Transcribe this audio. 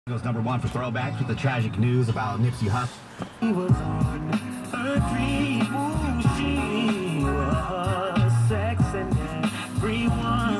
Goes #1 for throwbacks with the tragic news about Nipsey Hussle. He was on a dream, she was sex and everyone.